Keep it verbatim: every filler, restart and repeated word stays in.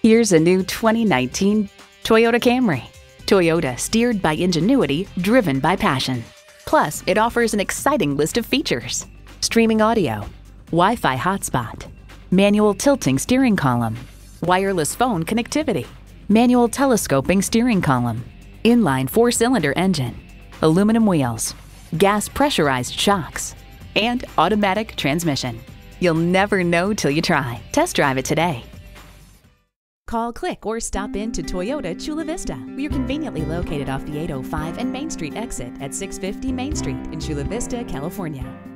Here's a new twenty nineteen Toyota Camry. Toyota, steered by ingenuity, driven by passion. Plus, it offers an exciting list of features: streaming audio, Wi-Fi hotspot, manual tilting steering column, wireless phone connectivity, manual telescoping steering column, inline four-cylinder engine, aluminum wheels, gas pressurized shocks, and automatic transmission. You'll never know till you try. Test drive it today. Call, click, or stop in to Toyota Chula Vista. We are conveniently located off the eight oh five and Main Street exit at six fifty Main Street in Chula Vista, California.